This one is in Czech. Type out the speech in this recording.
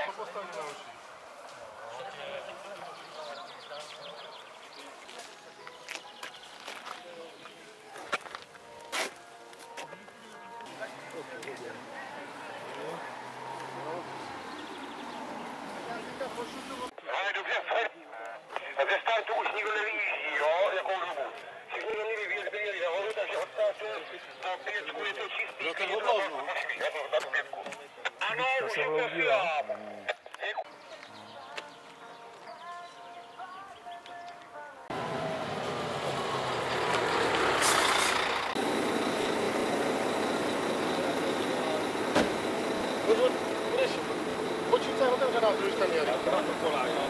Postavím na uši. Ale dobře, ze startu už nikdo nevyjíždí, jo, jakou dobu. Všichni do mě vyvíjet by měli nahoru, takže od startu po 5 je to čistý. No ten odlov, no. Ano, už je profilám. Budeš počít se otevřená, když tam jeli.